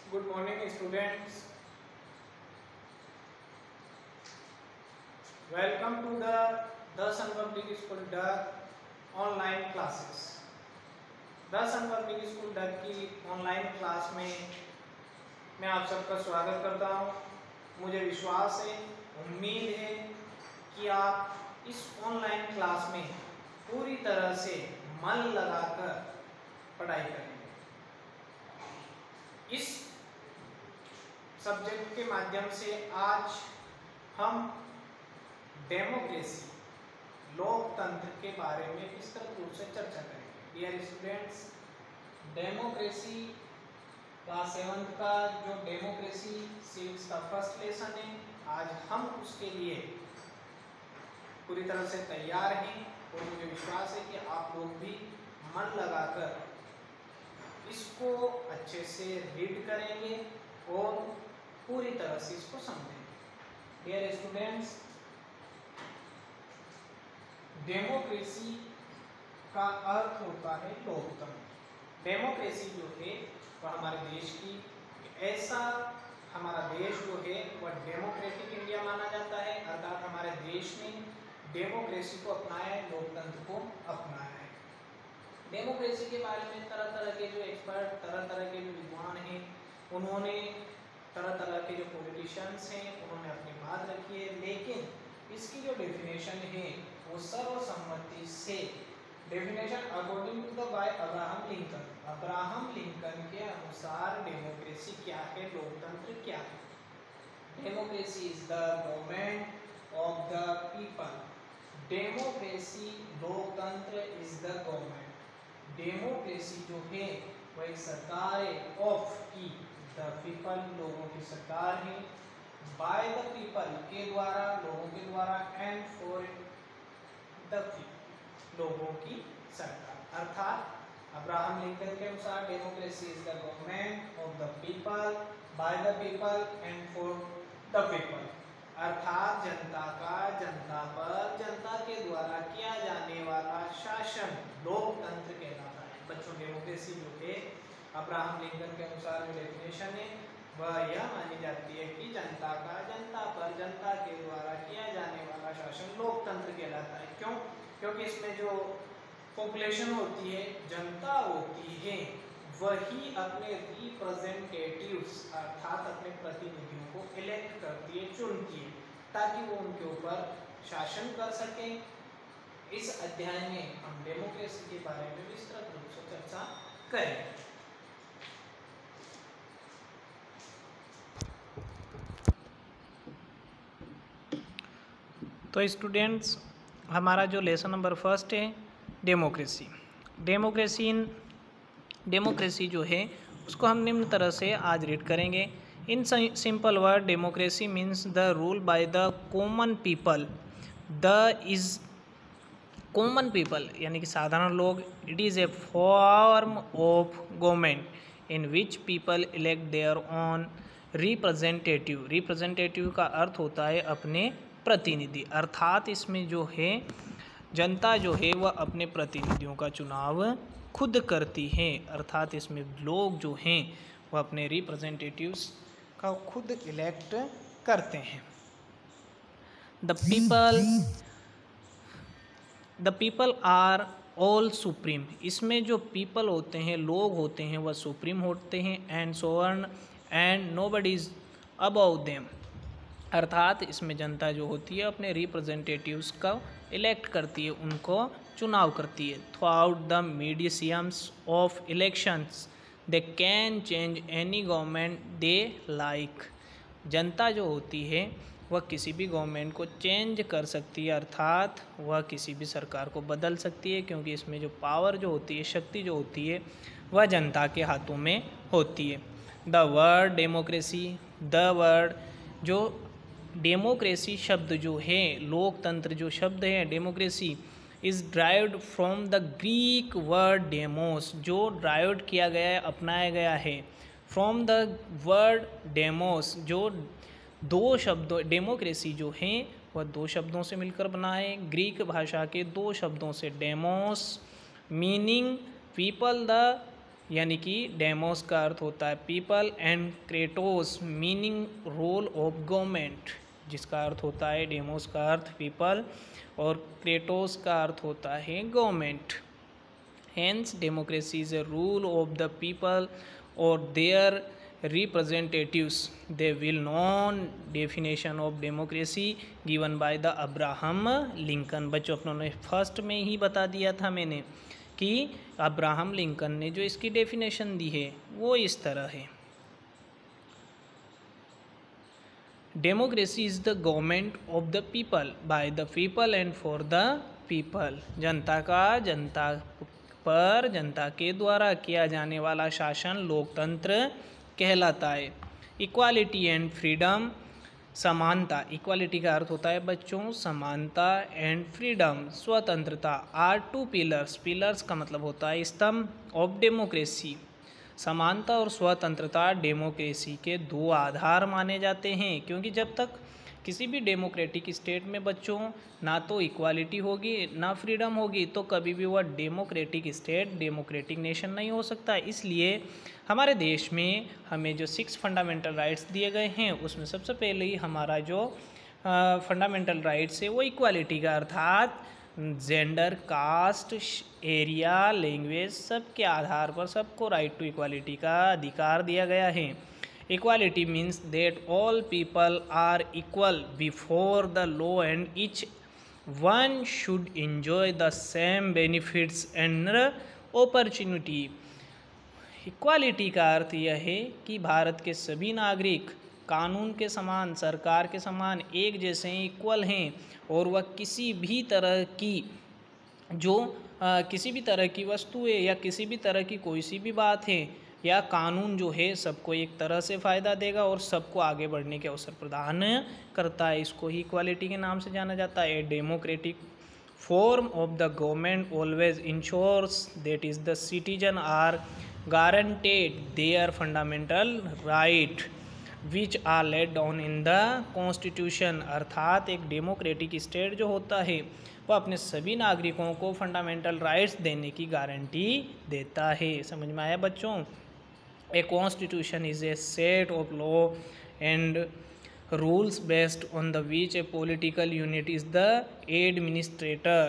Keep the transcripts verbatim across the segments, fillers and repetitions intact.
Good morning, students. Welcome to the Dasan Public School Dak online classes. दासन public school डक की online class में मैं आप सबका स्वागत करता हूं। मुझे विश्वास है, उम्मीद है कि आप इस ऑनलाइन क्लास में पूरी तरह से मन लगाकर पढ़ाई करेंगे। इस सब्जेक्ट के माध्यम से आज हम डेमोक्रेसी, लोकतंत्र के बारे में विस्तृत रूप से चर्चा करेंगे। Dear students, democracy class seventh का जो डेमोक्रेसी सिविक्स का फर्स्ट लेसन है, आज हम उसके लिए पूरी तरह से तैयार हैं और मुझे विश्वास है कि आप लोग भी मन लगाकर इसको अच्छे से रीड करेंगे और पूरी तरह से इसको समझेंगे। डियर स्टूडेंट्स, डेमोक्रेसी का अर्थ होता है लोकतंत्र। डेमोक्रेसी जो है वह हमारे देश की ऐसा हमारा देश जो है वह डेमोक्रेटिक इंडिया माना जाता है, अर्थात हमारे देश ने डेमोक्रेसी को अपनाया है, लोकतंत्र को अपनाया है। डेमोक्रेसी के बारे में तरह तरह के जो एक्सपर्ट, तरह तरह के जो विद्वान हैं, उन्होंने तरह तरह के जो पॉलिटिशियंस हैं उन्होंने अपनी बात रखी है, लेकिन इसकी जो डेफिनेशन है वो सर्वसम्मति से definition according to the by Abraham Lincoln, Abraham Lincoln के अनुसार डेमोक्रेसी क्या है, लोकतंत्र क्या है। Democracy is the government of the people. Democracy, लोकतंत्र इज द गवर्नमेंट। डेमोक्रेसी जो है वो एक सरकार है, ऑफ की द पीपल, लोगों की सरकार है, बाय द पीपल के द्वारा, लोगों के द्वारा, एंड फॉर द पीपल, लोगों की सरकार। अर्थात अब्राहम लिंकन के अनुसार democracy is the government of the people, by the people and for the people. अर्थात जनता का जनता पर, जनता के द्वारा किया जाने वाला शासन लोकतंत्र कहलाता है। बच्चों, डेमोक्रेसी जो है अब्राहम लिंकन के अनुसार जो डेफिनेशन है वह यह मानी जाती है कि जनता का जनता पर, जनता के द्वारा किया जाने वाला शासन लोकतंत्र कहलाता है। क्यों? क्योंकि इसमें जो पॉपुलेशन होती है, जनता होती है, वही अपने रिप्रेजेंटेटिव्स अर्थात अपने प्रतिनिधियों को इलेक्ट करती है, चुनती है, ताकि वो उनके ऊपर शासन कर सकें। इस अध्याय में हम डेमोक्रेसी के बारे में विस्तृत रूप से चर्चा करेंगे। तो स्टूडेंट्स, हमारा जो लेसन नंबर फर्स्ट है डेमोक्रेसी। डेमोक्रेसी इन डेमोक्रेसी जो है उसको हम निम्न तरह से आज रीड करेंगे। In simple word, democracy means the rule by the common people. The is common people यानी कि साधारण लोग। It is a form of government in which people elect their own representative. Representative का अर्थ होता है अपने प्रतिनिधि, अर्थात इसमें जो है जनता जो है वह अपने प्रतिनिधियों का चुनाव खुद करती है, अर्थात इसमें लोग जो हैं वह अपने रिप्रेजेंटेटिव्स का खुद इलेक्ट करते हैं। The people the people are all supreme. इसमें जो पीपल होते हैं, लोग होते हैं, वह सुप्रीम होते हैं। And sovereign and nobody is above them, अर्थात इसमें जनता जो होती है अपने रिप्रेजेंटेटिव्स का इलेक्ट करती है, उनको चुनाव करती है। Throughout the mediums of elections they can change any government they like. जनता जो होती है वह किसी भी गवर्नमेंट को चेंज कर सकती है, अर्थात वह किसी भी सरकार को बदल सकती है, क्योंकि इसमें जो पावर जो होती है, शक्ति जो होती है, वह जनता के हाथों में होती है। The word democracy, the word जो डेमोक्रेसी शब्द जो है, लोकतंत्र जो शब्द है democracy, is derived from the Greek word demos, जो ड्राइव्ड किया गया है, अपनाया गया है फ्रॉम द वर्ड डेमोस, जो दो शब्दों, डेमोक्रेसी जो है वह दो शब्दों से मिलकर बना है, ग्रीक भाषा के दो शब्दों से। डेमोस मीनिंग पीपल, द यानी कि डेमोस का अर्थ होता है people and kratos meaning rule of government, जिसका अर्थ होता है डेमोस का अर्थ पीपल और क्रेटोस का अर्थ होता है government. Hence democracy is a rule of the people और their representatives. They will known definition of democracy given by the Abraham Lincoln. बच्चों अपनों ने फर्स्ट में ही बता दिया था मैंने कि अब्राहम लिंकन ने जो इसकी डेफिनेशन दी है वो इस तरह है, democracy is the government of the people by the people and for the people. जनता का जनता पर जनता के द्वारा किया जाने वाला शासन लोकतंत्र कहलाता है। इक्वालिटी एंड फ्रीडम, समानता, इक्वालिटी का अर्थ होता है बच्चों समानता एंड फ्रीडम स्वतंत्रता, आर टू पिलर्स, पिलर्स का मतलब होता है स्तंभ ऑफ डेमोक्रेसी। समानता और स्वतंत्रता डेमोक्रेसी के दो आधार माने जाते हैं, क्योंकि जब तक किसी भी डेमोक्रेटिक स्टेट में बच्चों ना तो इक्वालिटी होगी ना फ्रीडम होगी तो कभी भी वह डेमोक्रेटिक स्टेट डेमोक्रेटिक नेशन नहीं हो सकता। इसलिए हमारे देश में हमें जो सिक्स फंडामेंटल राइट्स दिए गए हैं उसमें सबसे पहले ही हमारा जो फंडामेंटल राइट्स है वो इक्वालिटी का अर्थात जेंडर, कास्ट, एरिया, लैंग्वेज सब के आधार पर सबको राइट टू इक्वालिटी का अधिकार दिया गया है। Equality means that all people are equal before the law and each one should enjoy the same benefits and opportunity. Equality का अर्थ यह है कि भारत के सभी नागरिक कानून के समान, सरकार के समान एक जैसे इक्वल हैं और वह किसी भी तरह की जो आ, किसी भी तरह की वस्तुएं या किसी भी तरह की कोई सी भी बात है या कानून जो है सबको एक तरह से फ़ायदा देगा और सबको आगे बढ़ने के अवसर प्रदान करता है। इसको ही इक्वालिटी के नाम से जाना जाता है। Democratic form of the government always ensures that is the citizen are guaranteed their fundamental right which are laid down in the constitution. अर्थात एक डेमोक्रेटिक स्टेट जो होता है वह अपने सभी नागरिकों को फंडामेंटल राइट्स देने की गारंटी देता है। समझ में आया बच्चों? A constitution is a set of law and rules based on the which a political unit is the administrator।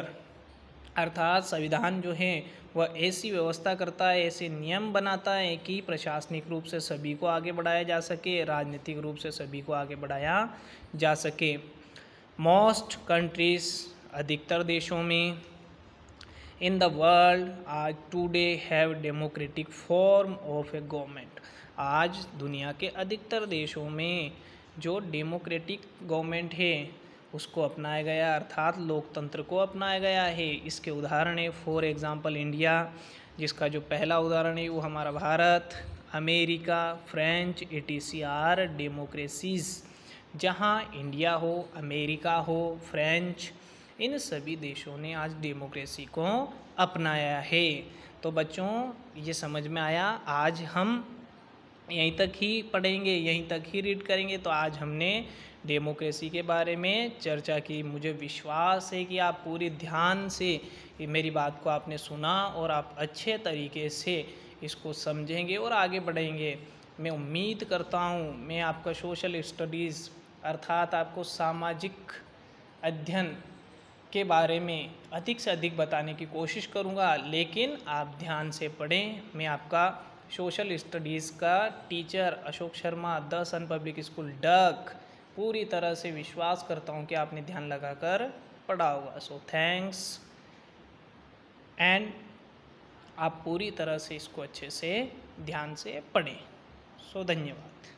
अर्थात संविधान जो है वह ऐसी व्यवस्था करता है, ऐसे नियम बनाता है कि प्रशासनिक रूप से सभी को आगे बढ़ाया जा सके, राजनीतिक रूप से सभी को आगे बढ़ाया जा सके। मोस्ट कंट्रीज, अधिकतर देशों में, इन द वर्ल्ड आज today have democratic form of a government. आज दुनिया के अधिकतर देशों में जो डेमोक्रेटिक गवर्नमेंट है उसको अपनाया गया, अर्थात लोकतंत्र को अपनाया गया है। इसके उदाहरण है फॉर एग्जांपल इंडिया, जिसका जो पहला उदाहरण है वो हमारा Bharat, America, French, etc are democracies. जहाँ इंडिया हो, अमेरिका हो, फ्रेंच, इन सभी देशों ने आज डेमोक्रेसी को अपनाया है। तो बच्चों ये समझ में आया। आज हम यहीं तक ही पढ़ेंगे, यहीं तक ही रीड करेंगे। तो आज हमने डेमोक्रेसी के बारे में चर्चा की। मुझे विश्वास है कि आप पूरी ध्यान से मेरी बात को आपने सुना और आप अच्छे तरीके से इसको समझेंगे और आगे बढ़ेंगे। मैं उम्मीद करता हूँ मैं आपका सोशल स्टडीज़ अर्थात आपको सामाजिक अध्ययन के बारे में अधिक से अधिक बताने की कोशिश करूँगा, लेकिन आप ध्यान से पढ़ें। मैं आपका सोशल स्टडीज़ का teacher Ashok Sharma, the sun public school डक, पूरी तरह से विश्वास करता हूँ कि आपने ध्यान लगाकर पढ़ा होगा। सो थैंक्स एंड आप पूरी तरह से इसको अच्छे से ध्यान से पढ़ें। सो धन्यवाद।